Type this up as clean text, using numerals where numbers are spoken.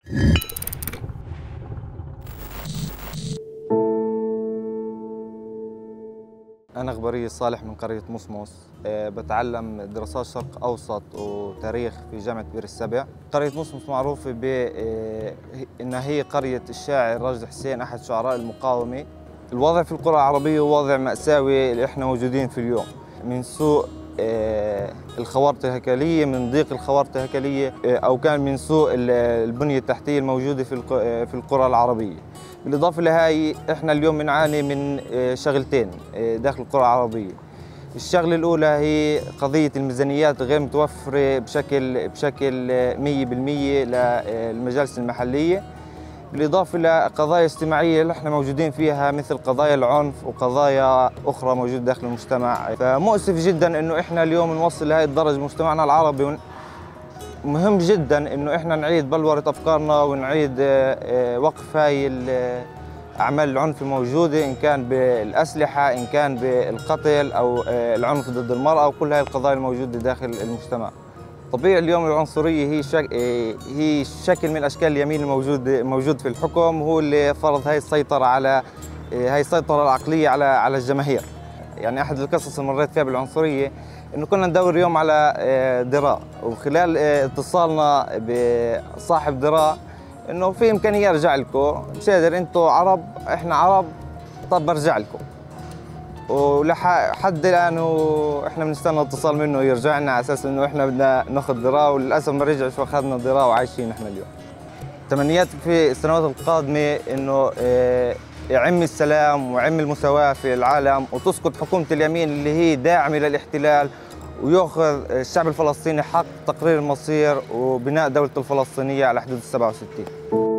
أنا غبري صالح من قرية مصمص، بتعلم دراسات شرق أوسط وتاريخ في جامعة بئر السبع. قرية مصمص معروفة بأنها هي قرية الشاعر راشد حسين أحد شعراء المقاومة. الوضع في القرى العربية وضع مأساوي اللي احنا موجودين في اليوم، من سوء الخوارط الهيكلية، من ضيق الخوارط الهيكلية، أو كان من سوء البنية التحتية الموجودة في القرى العربية. بالإضافة لهاي احنا اليوم بنعاني من شغلتين داخل القرى العربية. الشغلة الأولى هي قضية الميزانيات غير متوفرة بشكل 100% للمجالس المحلية، بالإضافة لقضايا اجتماعية اللي احنا موجودين فيها مثل قضايا العنف وقضايا أخرى موجودة داخل المجتمع. فمؤسف جدا إنه احنا اليوم نوصل لهي الدرجة مجتمعنا العربي. مهم جدا إنه احنا نعيد بلورة أفكارنا ونعيد وقف هاي أعمال العنف الموجودة، إن كان بالأسلحة، إن كان بالقتل أو العنف ضد المرأة، وكل هاي القضايا الموجودة داخل المجتمع. طبيعي اليوم العنصرية هي شكل من أشكال اليمين الموجود في الحكم، هو اللي فرض هاي السيطرة العقلية على الجماهير. يعني أحد القصص اللي مريت فيها بالعنصرية إنه كنا ندور اليوم على ذراع، وخلال اتصالنا بصاحب ذراع إنه في إمكانية أرجع لكم، بشادر أنتم عرب إحنا عرب، طب برجع لكم. ولحد الآن إحنا بنستنى اتصال منه يرجع لنا على أساس إنه إحنا بدنا ناخذ ذراع، وللأسف ما رجعش وأخذنا ذراع وعايشين إحنا اليوم. تمنياتي في السنوات القادمة إنه يعم السلام ويعم المساواة في العالم، وتسقط حكومة اليمين اللي هي داعمة للاحتلال، ويأخذ الشعب الفلسطيني حق تقرير المصير وبناء دولة الفلسطينية على حدود ال67.